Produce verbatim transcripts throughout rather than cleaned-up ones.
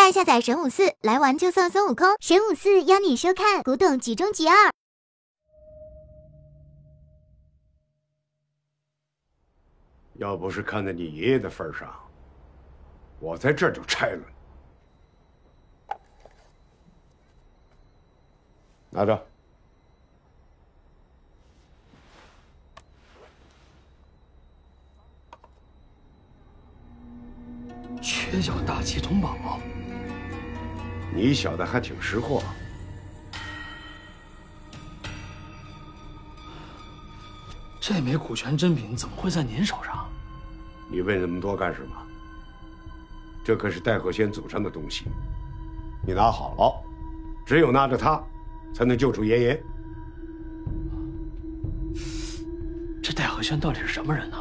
快下载神武四，来玩就送孙悟空。神武四邀你收看《古董集中集二》。 要不是看在你爷爷的份上，我在这儿就拆了你。拿着。 缺角大气铜宝， 你小子还挺识货。 这枚股权珍品怎么会在您手上？ 你问那么多干什么？这可是戴鹤轩祖上的东西，你拿好了，只有拿着它，才能救出爷爷。 这戴鹤轩到底是什么人呢？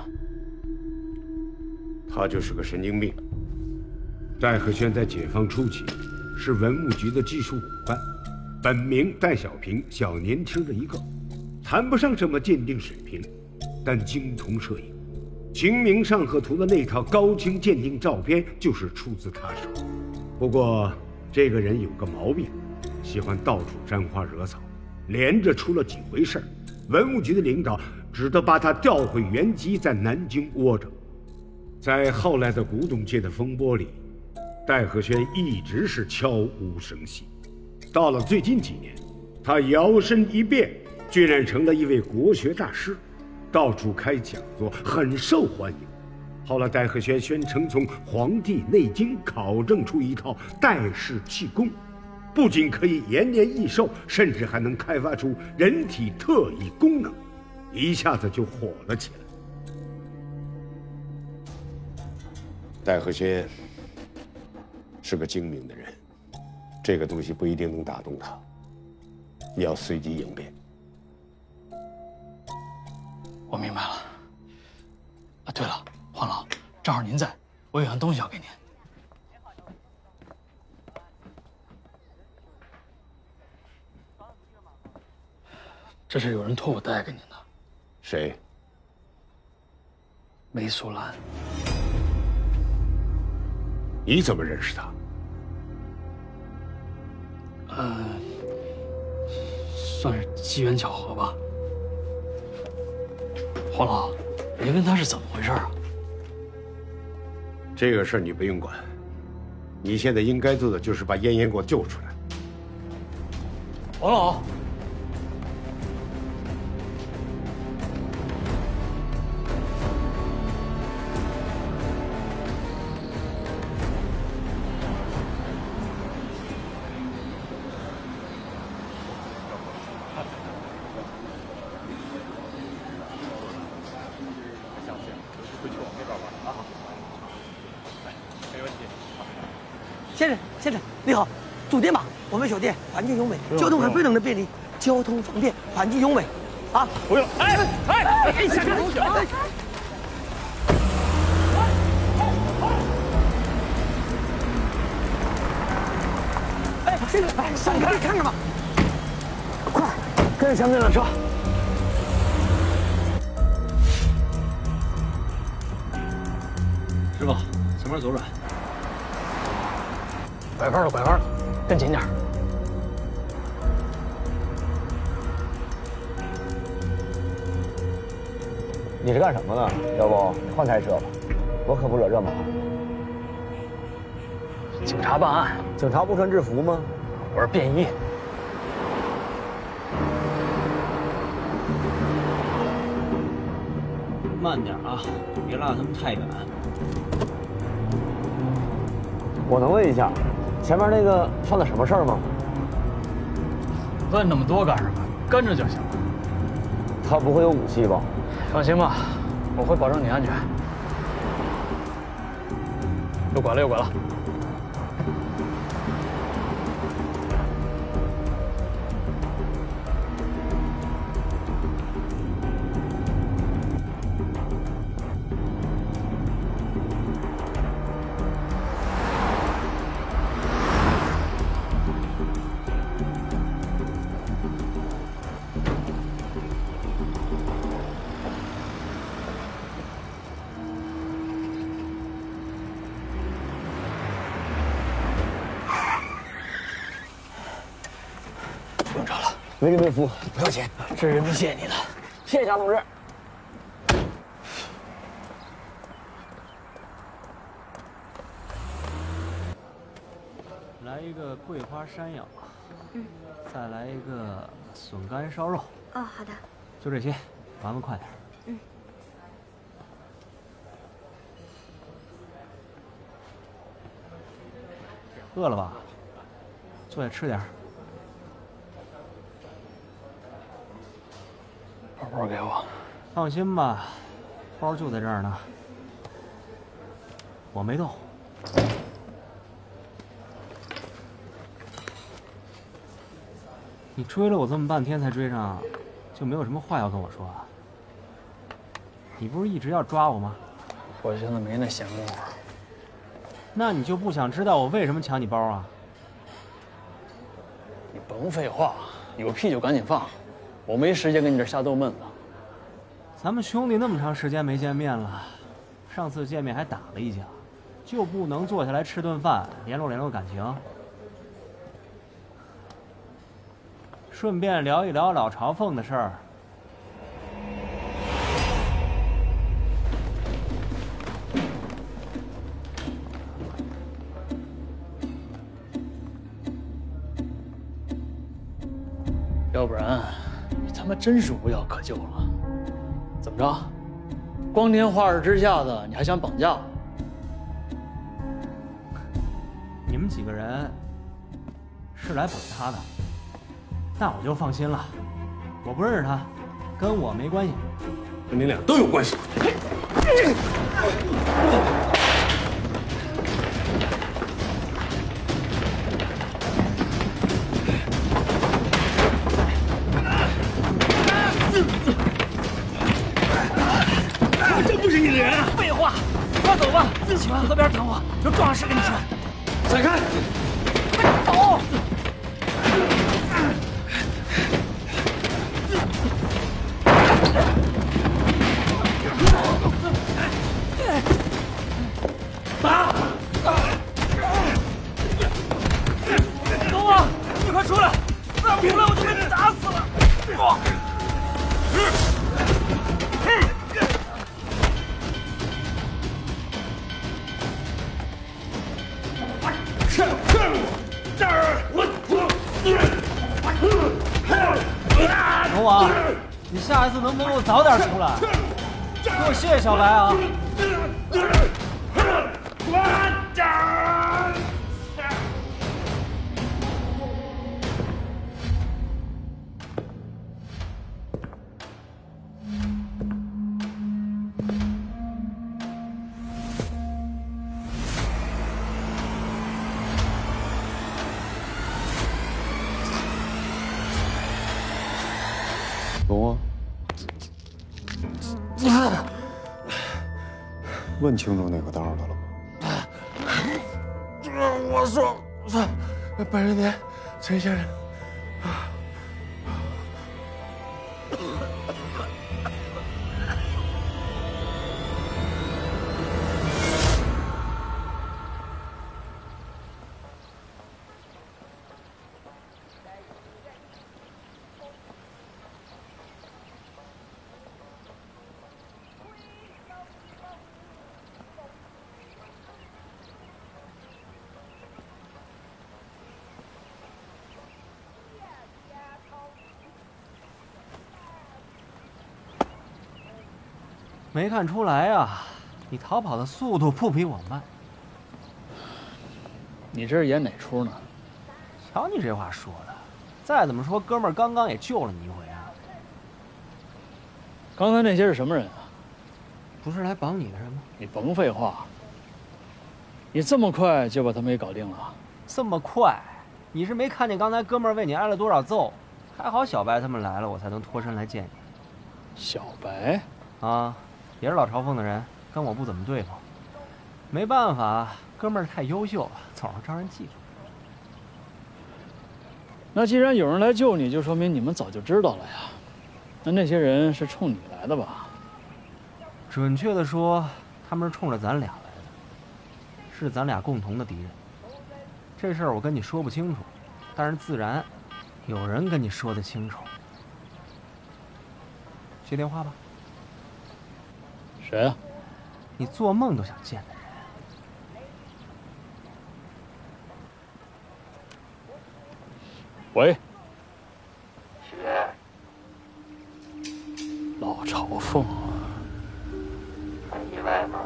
他就是个神经病。 戴鹤轩在解放初期是文物局的技术骨干，本名戴小平，小年轻的一个，谈不上什么鉴定水平，但精通摄影。《清明上河图》的那套高清鉴定照片就是出自他手。不过这个人有个毛病，喜欢到处沾花惹草，连着出了几回事儿，文物局的领导只得把他调回原籍，在南京窝着。在后来的古董界的风波里， 戴鹤轩一直是悄无声息，到了最近几年，他摇身一变，居然成了一位国学大师，到处开讲座，很受欢迎。后来，戴鹤轩宣称从《黄帝内经》考证出一套戴氏气功，不仅可以延年益寿，甚至还能开发出人体特异功能，一下子就火了起来。戴鹤轩 是个精明的人，这个东西不一定能打动他，你要随机应变。 我明白了。啊，对了，黄老，正好您在，我有样东西要给您。这是有人托我带给您的。 谁？ 梅苏兰。 你怎么认识他？ 呃，算是机缘巧合吧。黄老，您跟他是怎么回事啊？ 这个事儿你不用管，你现在应该做的就是把燕燕给我救出来。 黄老， 先生，先生，你好，住店吧？我们酒店环境优美，交通还非常的便利，交通方便，环境优美，啊， 不用，哎哎哎，下去东西啊！ 哎，先生，哎，上来看看吧，快，跟着前面的车。 师傅，前面左转。 拐弯了，拐弯了，跟紧点。 你是干什么的？要不换台车吧，我可不惹这毛。 警察办案， 警察不穿制服吗？ 我是便衣。 慢点啊，别拉他们太远。 我能问一下？ 前面那个犯了什么事儿吗？ 问那么多干什么？跟着就行。 他不会有武器吧？ 放心吧，我会保证你安全。右拐了，右拐了。 没人没服， 不要钱，这是人民谢谢你的， 谢谢蒋同志。 来一个桂花山药，嗯，再来一个笋干烧肉。 哦，好的。 就这些，玩玩快点。 嗯。 饿了吧？坐下吃点。 把包给我。 放心吧，包就在这儿呢。我没动。你追了我这么半天才追上，就没有什么话要跟我说啊？你不是一直要抓我吗？ 我现在没那闲工夫。 那你就不想知道我为什么抢你包啊？ 你甭废话，有屁就赶紧放，我没时间跟你这瞎逗闷子。 咱们兄弟那么长时间没见面了，上次见面还打了一架，就不能坐下来吃顿饭，联络联络感情？顺便聊一聊老朝奉的事儿。 要不然，你他妈真是无药可救了。怎么着？光天化日之下的，你还想绑架我？ 你们几个人是来绑他的，那我就放心了。我不认识他，跟我没关系。 跟你俩都有关系。 我真不是你的人啊！ 废话，快走吧，请河边等我，有重要事跟你说。 闪开！ 快走！ 打！ 等我，你快出来！再不出来我就被你打死了！龙王，你下一次能不能给我早点出来？给我谢谢小白啊！ 龙啊，问清楚哪个道的了吗？ 我说，说，百人年，陈先生。 没看出来啊，你逃跑的速度不比我慢。 你这是演哪出呢？ 瞧你这话说的，再怎么说，哥们儿刚刚也救了你一回啊。 刚才那些是什么人啊？ 不是来绑你的人吗？ 你甭废话，你这么快就把他们给搞定了？ 这么快？你是没看见刚才哥们儿为你挨了多少揍？还好小白他们来了，我才能脱身来见你。 小白啊，也是老朝奉的人，跟我不怎么对付。没办法，哥们儿太优秀了，总是招人记住。 那既然有人来救你，就说明你们早就知道了呀。那那些人是冲你来的吧？ 准确的说，他们是冲着咱俩来的，是咱俩共同的敌人。这事儿我跟你说不清楚，但是自然有人跟你说得清楚。接电话吧。 谁呀？ 你做梦都想见的人。 喂。老朝奉。 很意外吗？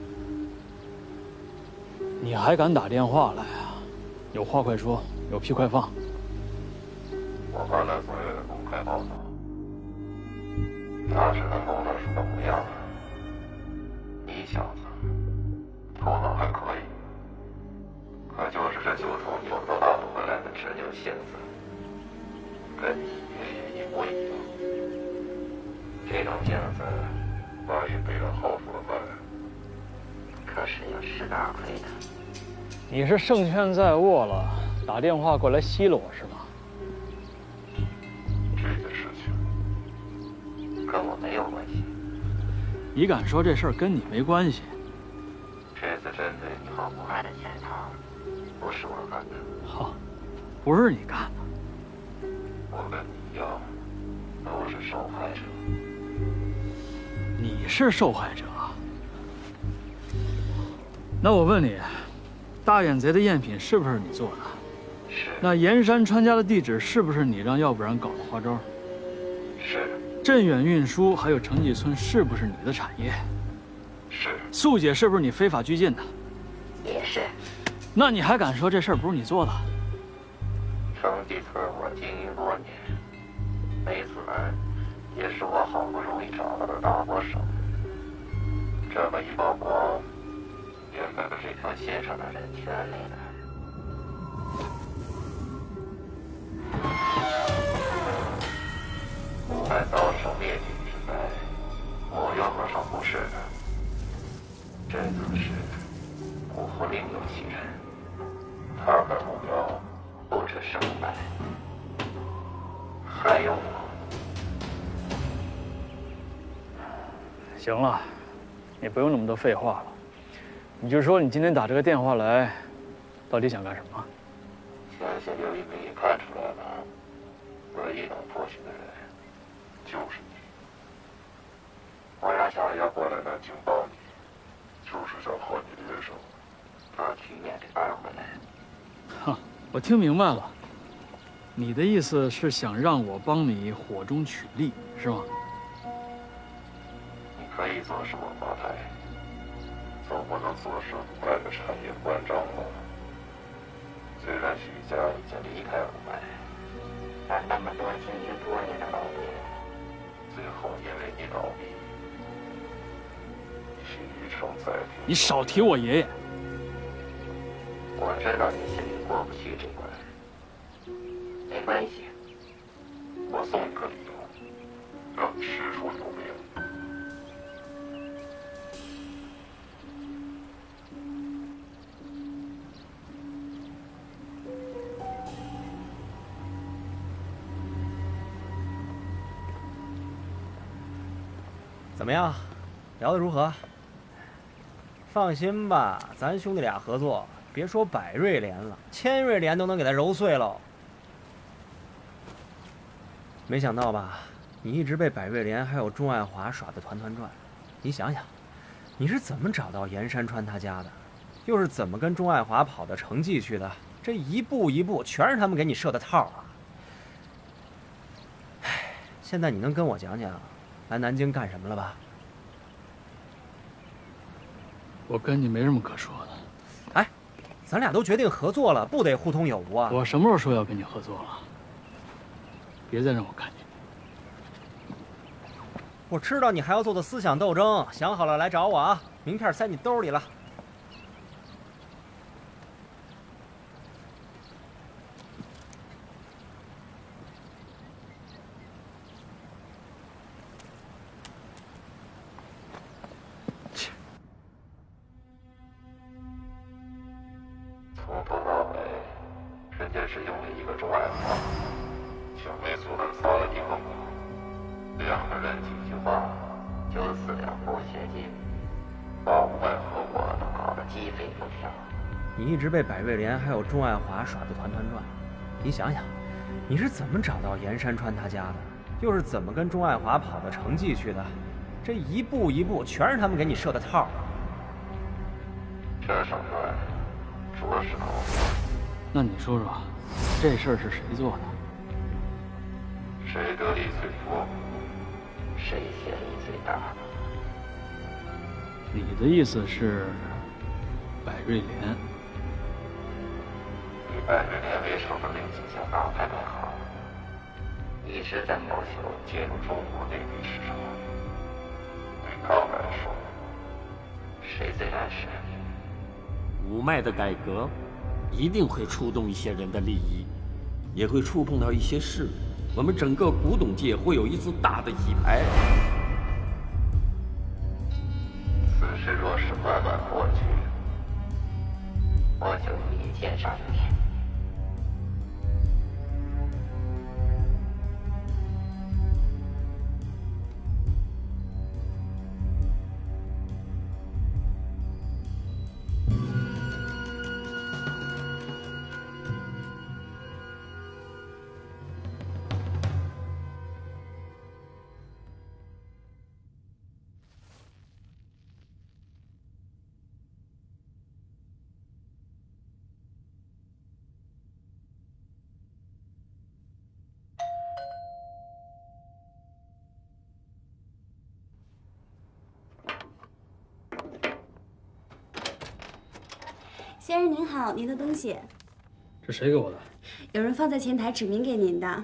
你还敢打电话来啊？有话快说，有屁快放。 我看了所有的公开报道，大致能懂得是怎么样的。你小子头脑还可以，可就是这就从牛头大陆回来的执拗性子，跟你爷爷一模一样。这种性子，万一被人薅出了门，可是要吃大亏的。 你是胜券在握了，打电话过来奚落我是吗？ 这件事情跟我没有关系。 你敢说这事儿跟你没关系？ 这次针对你和我爱的潜逃，不是我干的。 好，不是你干的。 我跟你一样，都是受害者。 你是受害者？那我问你，大眼贼的赝品是不是你做的？ 是。 那盐山川家的地址是不是你让要不然搞的花招？ 是。 镇远运输还有城际村是不是你的产业？ 是。 素姐是不是你非法拘禁的？ 也是。 那你还敢说这事儿不是你做的？ 城际村我经营多年，梅子兰也是我好不容易找到的导火手。这么一曝光，原本这条线上的人全没了。武汉遭受灭顶之灾，我又何尝不是呢？这次是辜负另有其人，他的目标不止胜败，还有我。 行了，你不用那么多废话了，你就说你今天打这个电话来，到底想干什么？ 相信刘一鸣也看出来了，唯一能破解的人就是你。我让小叶过来南京帮你，就是想和你联手，把局面给扳回来。 哈，我听明白了，你的意思是想让我帮你火中取栗，是吗？ 你可以做是我发财，总不能做是五百个产业关张吧？虽然许家已经离开五百，但那么多经营多年的老店，最后因为你倒闭，许成再提。 你少提我爷爷。 我知道你心里过不去这关，没关系，我送你个理由，让你师出有名。 怎么样，聊得如何？放心吧，咱兄弟俩合作，别说百瑞莲了，千瑞莲都能给他揉碎喽。没想到吧，你一直被百瑞莲还有钟爱华耍得团团转。你想想，你是怎么找到严山川他家的，又是怎么跟钟爱华跑到城际去的？这一步一步全是他们给你设的套啊！唉，现在你能跟我讲讲来南京干什么了吧？ 我跟你没什么可说的。 哎，咱俩都决定合作了，不得互通有无啊？ 我什么时候说要跟你合作了？别再让我看见。 我知道你还要做的思想斗争，想好了来找我啊！名片塞你兜里了。 从头到尾，人家是用了一个钟爱华，向梅苏兰撒了一个谎，两个人几句话，就此两步写进，把吴爱和我都搞得鸡飞狗跳。 你一直被百瑞莲还有钟爱华耍得团团转，你想想， 你是怎么找到严山川他家的？又是怎么跟钟爱华跑到城际去的？这一步一步全是他们给你设的套。 这手段着实高明。 那你说说，这事儿是谁做的？ 谁得利最多，谁嫌疑最大。 你的意思是，百瑞莲？ 以百瑞莲为首的那几家大拍卖行，一直在谋求介入中国内地市场。对他们来说，谁最安全？ 五脉的改革，一定会触动一些人的利益，也会触碰到一些事。我们整个古董界会有一次大的洗牌。 此事若是慢慢过去，我就一箭上天。 先生您好，您的东西。 这谁给我的？ 有人放在前台指明给您的。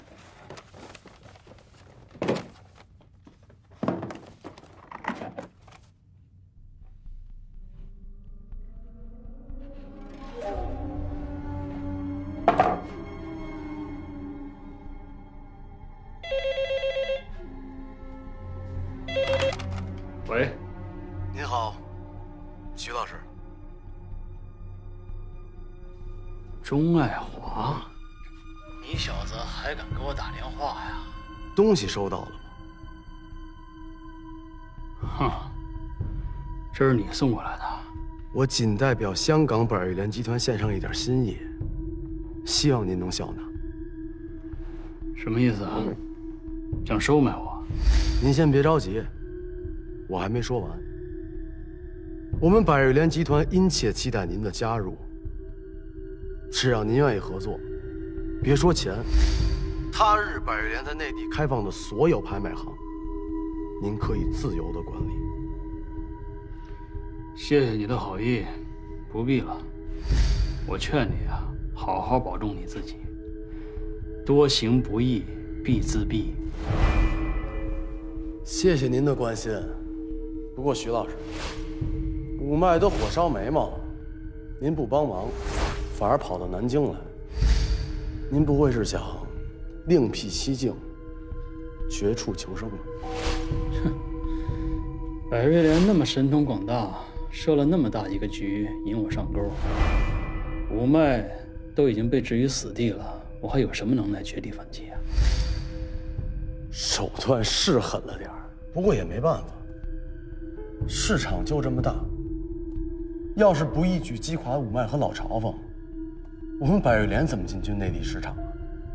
喂， 您好，徐老师。 钟爱华，你小子还敢给我打电话呀？ 东西收到了吗？ 哼，这是你送过来的。 我仅代表香港百瑞莲集团献上一点心意，希望您能笑纳。 什么意思啊？想收买我？ 您先别着急，我还没说完。我们百瑞莲集团殷切期待您的加入。只要您愿意合作，别说钱，他日百瑞莲在内地开放的所有拍卖行，您可以自由的管理。 谢谢你的好意，不必了。我劝你啊，好好保重你自己。多行不义必自毙。 谢谢您的关心，不过徐老师，五脉都火烧眉毛了，您不帮忙，反而跑到南京来，您不会是想另辟蹊径，绝处求生吧？ 哼，百瑞莲那么神通广大，设了那么大一个局引我上钩，五脉都已经被置于死地了，我还有什么能耐绝地反击啊？ 手段是狠了点儿，不过也没办法，市场就这么大。要是不一举击垮五脉和老朝奉，我们百瑞莲怎么进军内地市场啊？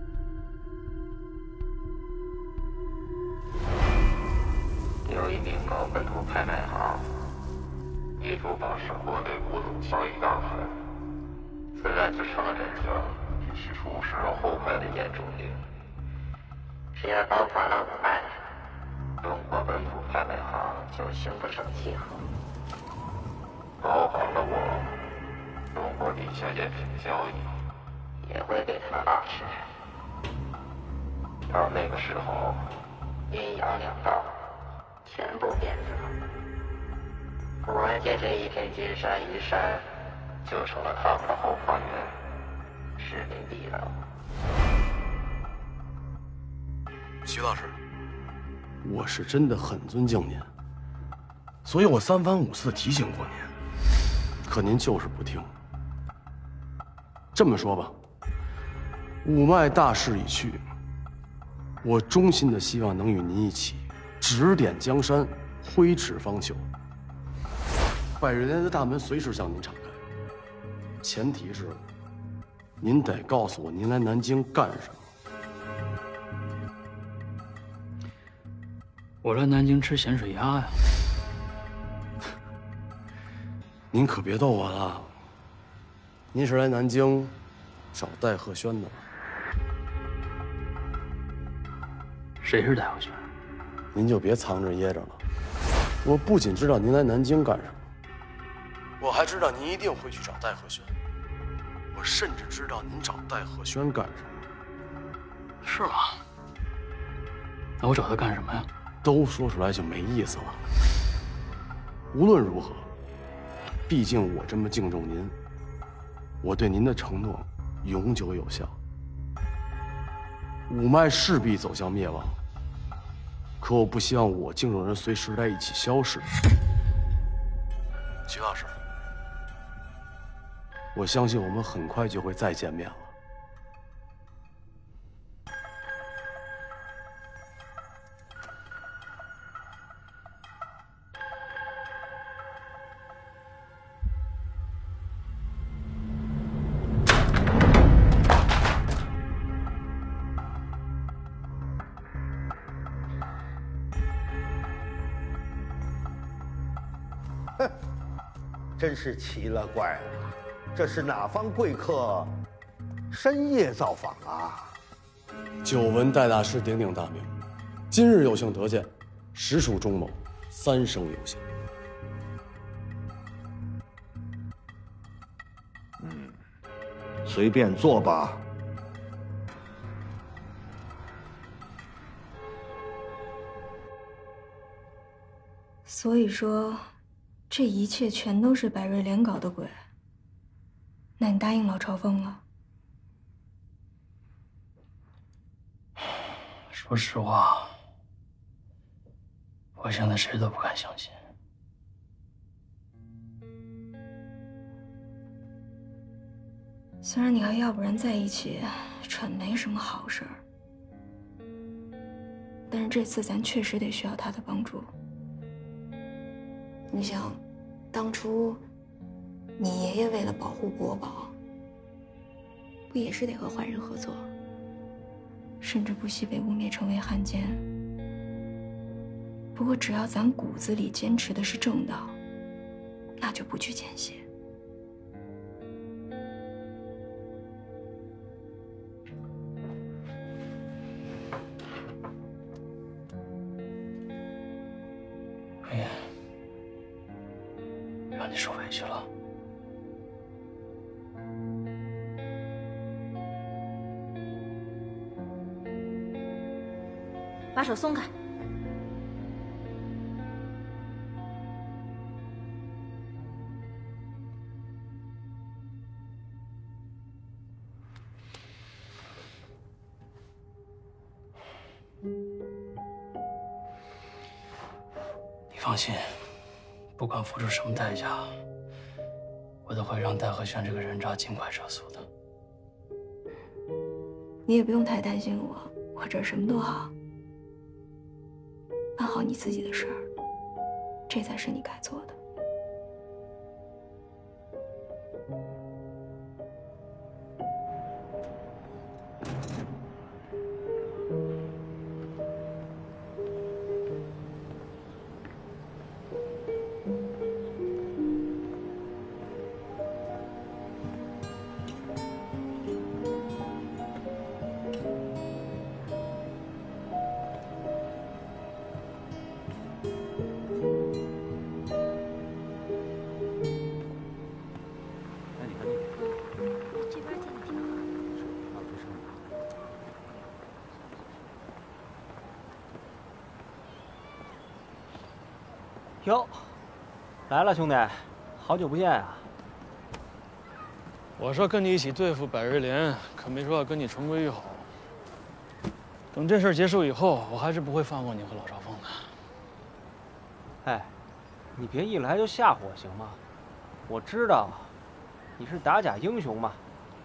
有一名搞本土拍卖行，一珠宝是国内古董交易大盘，自然就成了人家必须出示后脉的严重令。只要搞垮了五脉，中国本土拍卖行就形不成气候。搞垮了我，中国地下赝品交易也会被他们把持。到那个时候，阴阳两道全部变色，古玩界这一片金山银山就成了他们的后花园，殖民地了。 徐老师，我是真的很尊敬您，所以我三番五次提醒过您，可您就是不听。这么说吧，五脉大势已去，我衷心的希望能与您一起指点江山，挥斥方遒。百瑞莲的大门随时向您敞开，前提是您得告诉我您来南京干什么。 我来南京吃咸水鸭呀。 您可别逗我了。您是来南京找戴鹤轩的吗？ 谁是戴鹤轩？ 您就别藏着掖着了。我不仅知道您来南京干什么，我还知道您一定会去找戴鹤轩。我甚至知道您找戴鹤轩干什么。 是吗？那我找他干什么呀？ 都说出来就没意思了。无论如何，毕竟我这么敬重您，我对您的承诺永久有效。五脉势必走向灭亡，可我不希望我敬重人随时代一起消逝。徐老师，我相信我们很快就会再见面了。 哼，真是奇了怪了，这是哪方贵客深夜造访啊？ 久闻戴大师鼎鼎大名，今日有幸得见，实属中某三生有幸。 嗯，随便坐吧。 所以说，这一切全都是百瑞莲搞的鬼。那你答应老朝奉了？ 说实话，我现在谁都不敢相信。 虽然你和要不然在一起，蠢没什么好事儿，但是这次咱确实得需要他的帮助。你想，当初你爷爷为了保护国宝，不也是得和坏人合作，甚至不惜被污蔑成为汉奸？不过只要咱骨子里坚持的是正道，那就不惧见血。 哎呀，让你受委屈了。 把手松开。 你放心，不管付出什么代价，我都会让戴鹤轩这个人渣尽快撤诉的。 你也不用太担心我，我这儿什么都好。办好你自己的事儿，这才是你该做的。 哟，来了，兄弟，好久不见啊！ 我说跟你一起对付百瑞莲，可没说要跟你重归于好。等这事儿结束以后，我还是不会放过你和老朝奉的。 哎，你别一来就吓唬我行吗？我知道你是打假英雄嘛。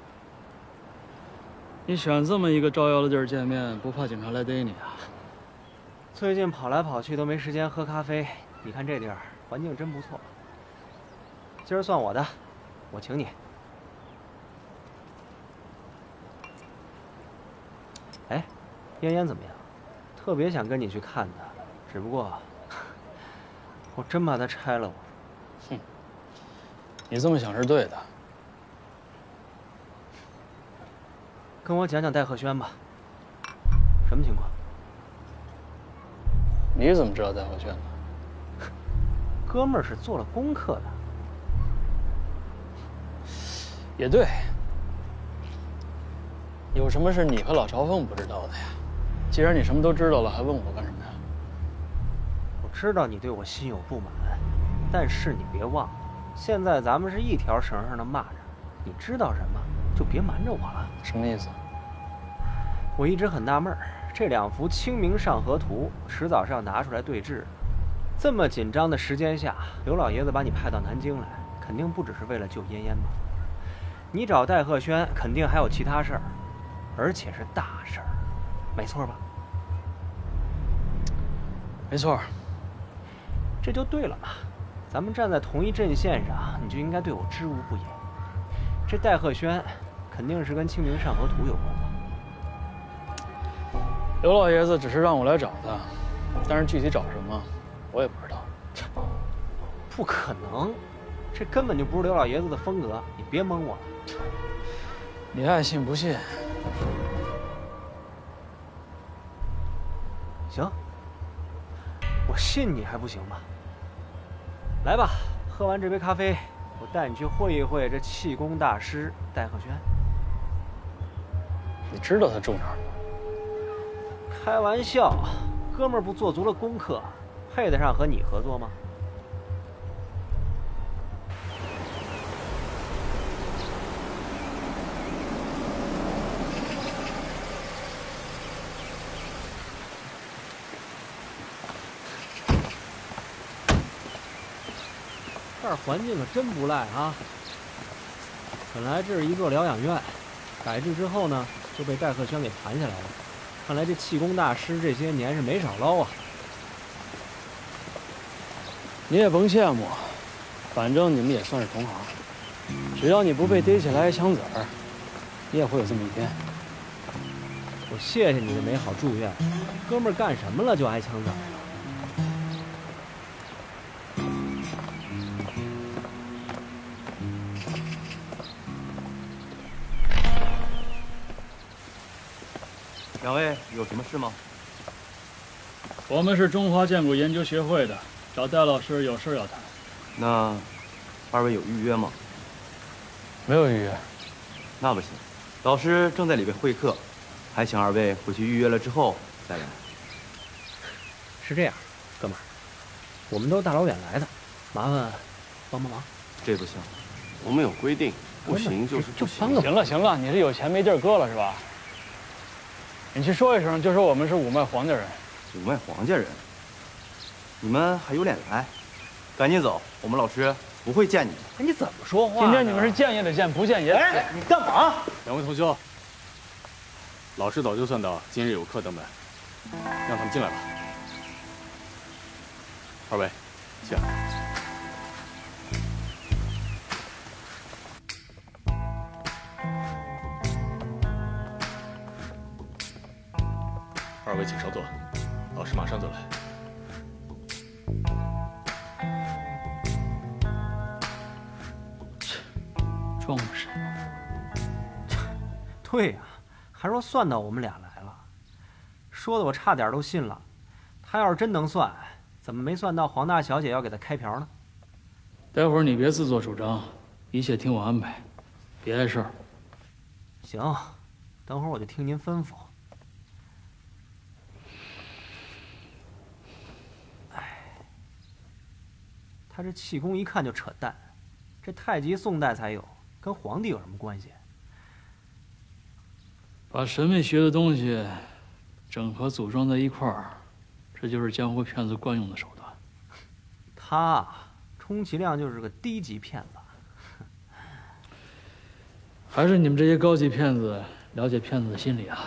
你选这么一个招摇的地儿见面，不怕警察来逮你啊？ 最近跑来跑去都没时间喝咖啡。你看这地儿环境真不错，今儿算我的，我请你。哎，嫣嫣怎么样？特别想跟你去看她， 只不过我真怕他拆了我。 哼，你这么想是对的。 跟我讲讲戴鹤轩吧，什么情况？ 你怎么知道戴鹤轩的？ 哥们儿是做了功课的。 也对。有什么是你和老朝奉不知道的呀？既然你什么都知道了，还问我干什么呀？ 我知道你对我心有不满，但是你别忘了，现在咱们是一条绳上的蚂蚱，你知道什么就别瞒着我了。 什么意思？ 我一直很纳闷儿，这两幅《清明上河图》迟早是要拿出来对峙。这么紧张的时间下，刘老爷子把你派到南京来，肯定不只是为了救嫣嫣吧？你找戴鹤轩，肯定还有其他事儿，而且是大事儿，没错吧？ 没错。 这就对了嘛，咱们站在同一阵线上，你就应该对我知无不言。这戴鹤轩肯定是跟《清明上河图》有关吧？ 刘老爷子只是让我来找他，但是具体找什么，我也不知道。 不可能，这根本就不是刘老爷子的风格，你别蒙我了。 你爱信不信。 行，我信你还不行吗？来吧，喝完这杯咖啡，我带你去会一会这气功大师戴鹤轩。 你知道他住哪儿吗？ 开玩笑，哥们儿不做足了功课，配得上和你合作吗？这儿环境可真不赖啊！本来这是一座疗养院，改制之后呢，就被戴鹤轩给盘下来了。看来这气功大师这些年是没少捞啊！ 你也甭羡慕，反正你们也算是同行。只要你不被逮起来抢子儿，你也会有这么一天。 我谢谢你的美好祝愿，哥们儿干什么了就挨抢子儿？ 两位有什么事吗？ 我们是中华剑骨研究学会的，找戴老师有事要谈。 那二位有预约吗？ 没有预约。 那不行，老师正在里边会客，还请二位回去预约了之后再来。 是这样，哥们儿，我们都大老远来的，麻烦帮帮忙。 这不行，我们有规定，不行就是不行。 行了行了，你是有钱没地儿搁了是吧？你去说一声，就说我们是五脉黄家人。 五脉黄家人，你们还有脸来？赶紧走，我们老师不会见你的。 哎，你怎么说话？ 今天你们是见也得见，不见也得见。 哎，你干嘛？ 两位同修，老师早就算到今日有客登门，让他们进来吧。二位，请。二位请稍坐，老师马上就来。 装神。 对呀、啊，还说算到我们俩来了，说的我差点都信了。他要是真能算，怎么没算到黄大小姐要给他开瓢呢？ 待会儿你别自作主张，一切听我安排，别碍事儿。 行，等会儿我就听您吩咐。他这气功一看就扯淡，这太极宋代才有，跟皇帝有什么关系？ 把神秘学的东西整合组装在一块儿，这就是江湖骗子惯用的手段。 他充其量就是个低级骗子。 还是你们这些高级骗子了解骗子的心理啊？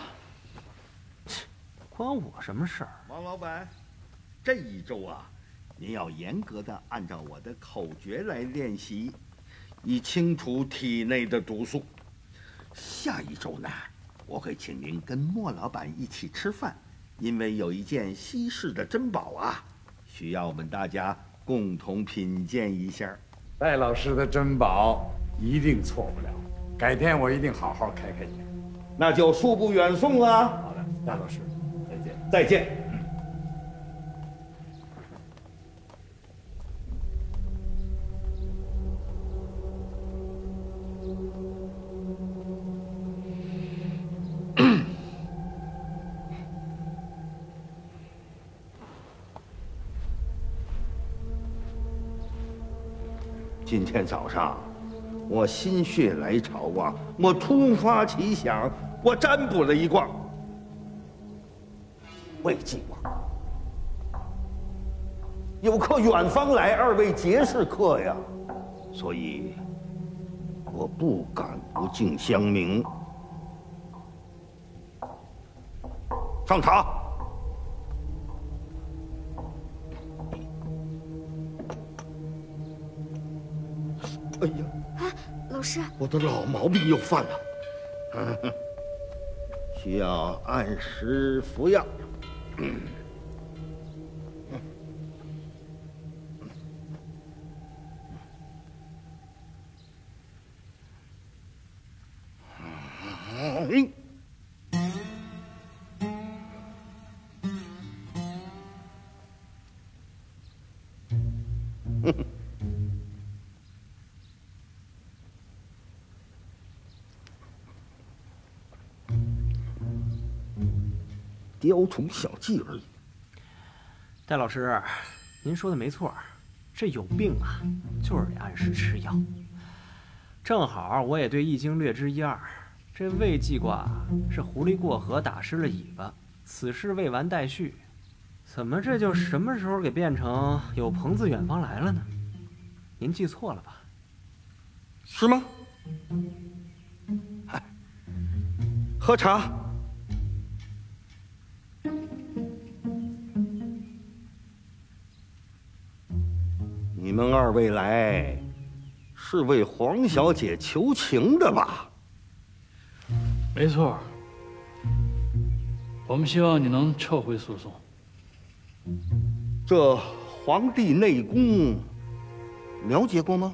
关我什么事儿？ 王老板，这一周啊，您要严格的按照我的口诀来练习，以清除体内的毒素。下一周呢，我会请您跟莫老板一起吃饭， 因为有一件稀世的珍宝啊，需要我们大家共同品鉴一下。 戴老师的珍宝一定错不了，改天我一定好好开开眼。 那就恕不远送了。 好的，戴老师，再见。 再见。今天早上，我心血来潮啊，我突发奇想，我占卜了一卦。未济卦，有客远方来，二位皆是客呀，所以我不敢不敬乡民。上茶。哎呀！ 啊，老师， 我的老毛病又犯了，嗯，需要按时服药。嗯，嗯。雕虫小技而已。 戴老师，您说的没错，这有病啊，就是得按时吃药。正好我也对易经略知一二，这未济卦是狐狸过河打湿了尾巴，此事未完待续。怎么这就什么时候给变成有朋自远方来了呢？您记错了吧？ 是吗？哎，喝茶。你们二位来，是为黄小姐求情的吧？ 没错，我们希望你能撤回诉讼。 这《黄帝内功》了解过吗？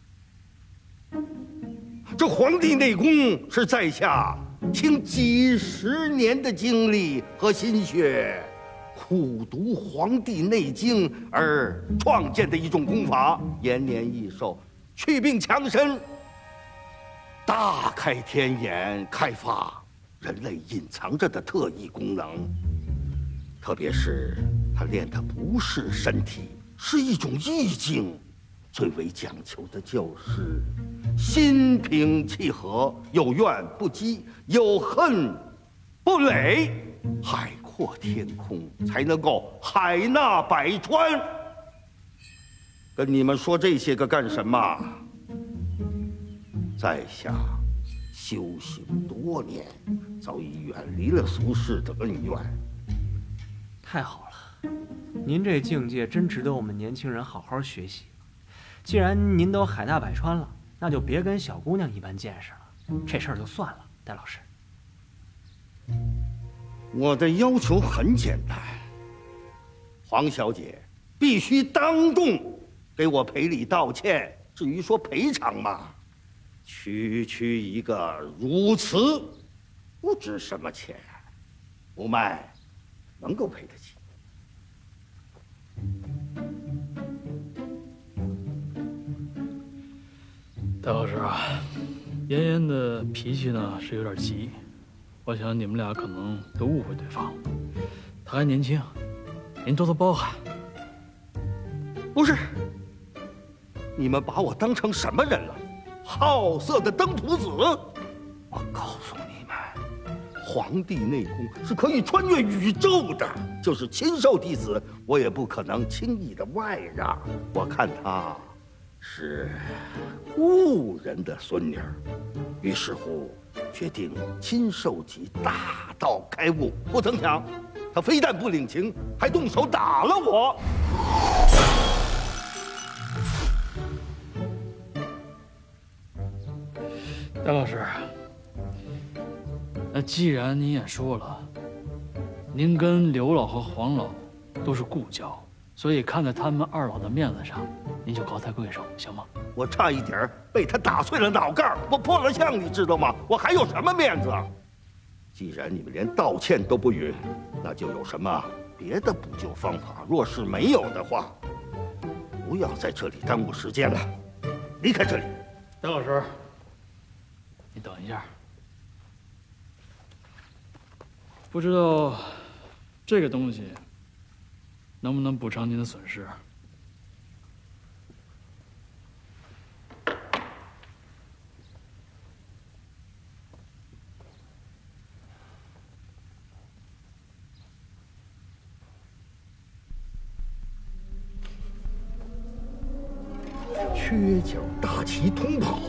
这《黄帝内功》是在下倾几十年的精力和心血，苦读《黄帝内经》而创建的一种功法，延年益寿、祛病强身、大开天眼，开发人类隐藏着的特异功能。特别是他练的不是身体，是一种意境，最为讲求的就是心平气和，有怨不激，有恨不累，海阔天空，才能够海纳百川。跟你们说这些个干什么？在下修行多年，早已远离了俗世的恩怨。 太好了，您这境界真值得我们年轻人好好学习。既然您都海纳百川了，那就别跟小姑娘一般见识了，这事儿就算了。戴老师， 我的要求很简单，黄小姐必须当众给我赔礼道歉。至于说赔偿嘛，区区一个如此，不值什么钱，吴麦能够赔得起。 戴老师啊，妍妍的脾气呢是有点急，我想你们俩可能都误会对方。她还年轻，您多多包涵。 不是，你们把我当成什么人了？好色的登徒子！我告诉你们，《黄帝内功》是可以穿越宇宙的，就是禽兽弟子，我也不可能轻易的外让。我看他是故人的孙女儿，于是乎决定亲授其大道开悟。不曾想，他非但不领情，还动手打了我。 戴老师，那既然您也说了， 您跟刘老和黄老都是故交，所以看在他们二老的面子上，您就高抬贵手，行吗？ 我差一点被他打碎了脑盖，我破了相，你知道吗？我还有什么面子？既然你们连道歉都不允，那就有什么别的补救方法。若是没有的话，不要在这里耽误时间了，离开这里。 张老师，你等一下。不知道这个东西能不能补偿您的损失？ 缺角大旗通宝，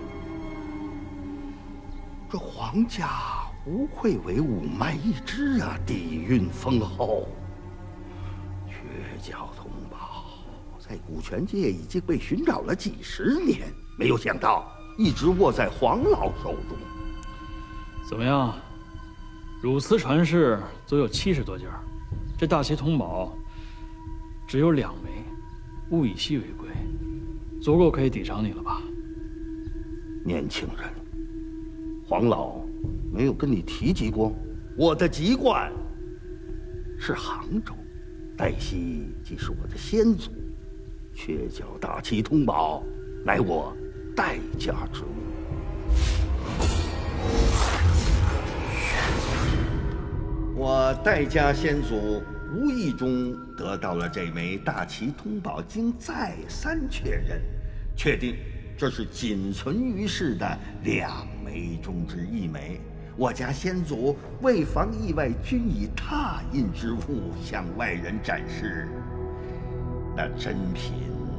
这皇家不愧为五脉一支啊，底蕴丰厚。缺角通宝在古拳界已经被寻找了几十年，没有想到一直握在黄老手中。 怎么样？汝瓷传世足有七十多件，这大旗通宝只有两枚，物以稀为贵，足够可以抵偿你了吧？ 年轻人，黄老没有跟你提及过，我的籍贯是杭州，黛西即是我的先祖，缺角大旗通宝乃我戴家之物。我戴家先祖无意中得到了这枚大旗通宝，经再三确认，确定这是仅存于世的两枚中之一枚。我家先祖为防意外，均以拓印之物向外人展示，那珍品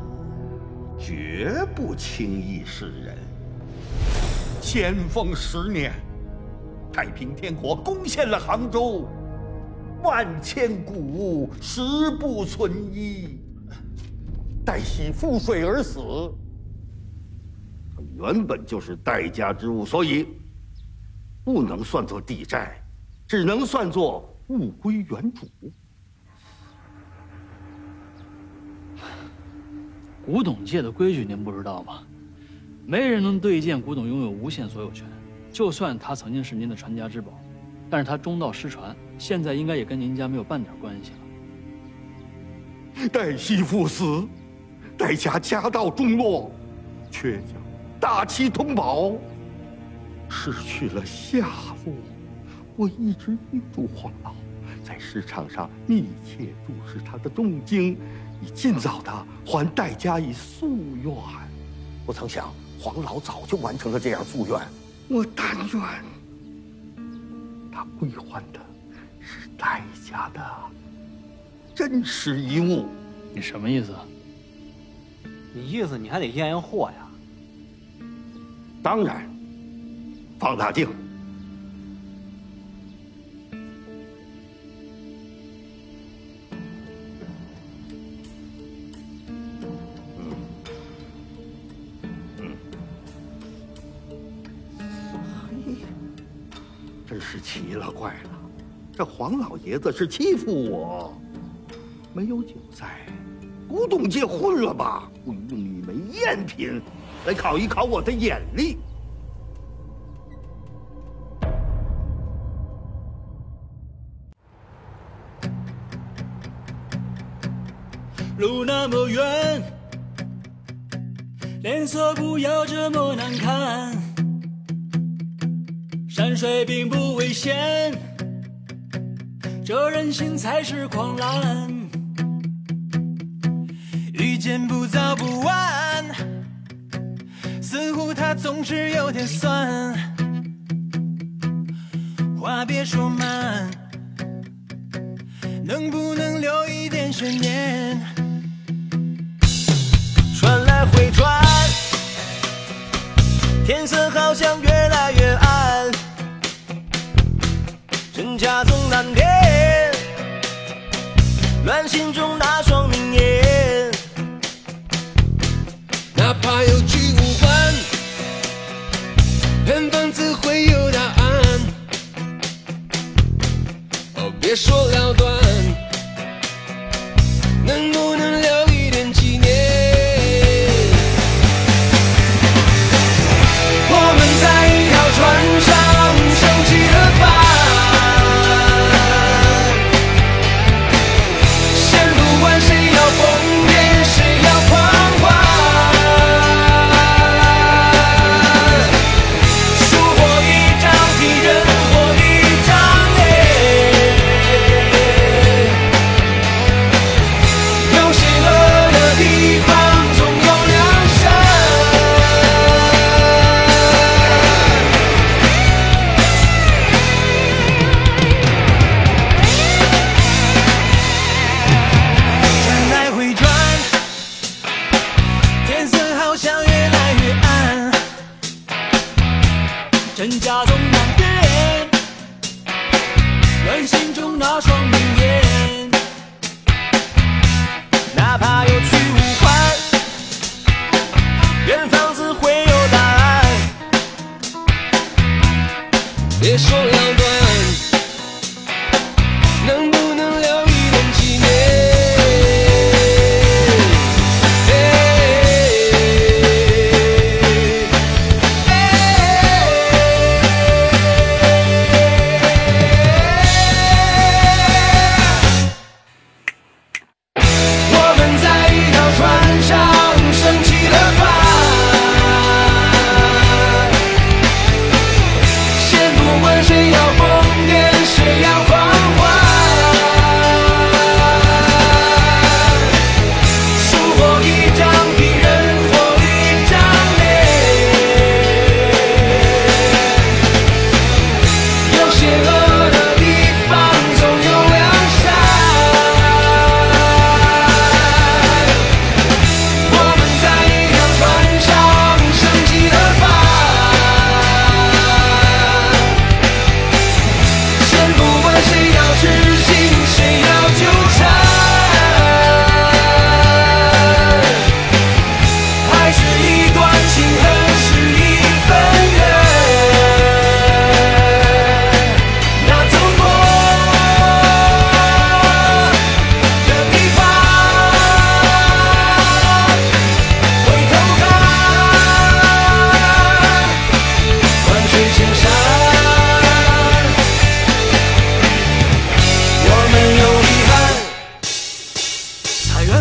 绝不轻易示人。咸丰十年，太平天国攻陷了杭州，万千古物十不存一，黛西覆水而死。原本就是戴家之物，所以不能算作地债，只能算作物归原主。 古董界的规矩您不知道吗？没人能对一件古董拥有无限所有权，就算它曾经是您的传家之宝，但是它中道失传，现在应该也跟您家没有半点关系了。黛西父死，戴家家道中落，缺角大旗通宝失去了下落。我一直叮嘱黄老，在市场上密切注视他的动静，以尽早的还戴家以夙愿。不曾想黄老早就完成了这样夙愿。我但愿他归还的是戴家的真实遗物。 你什么意思？ 你意思你还得验验货呀？ 当然，放大镜。嗯嗯，嘿，真是奇了怪了，这黄老爷子是欺负我，没有酒在，古董界混了吧？会用一枚赝品来考一考我的眼力。 路那么远，脸色不要这么难看。山水并不危险，这人心才是狂澜。遇见不早不晚，似乎他总是有点酸。话别说满，能不能留一点悬念？转来回转，天色好像越来越暗，真假总难辨，乱心中那双明眼。哪怕有去无还，远方自会有答案。哦，别说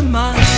吗？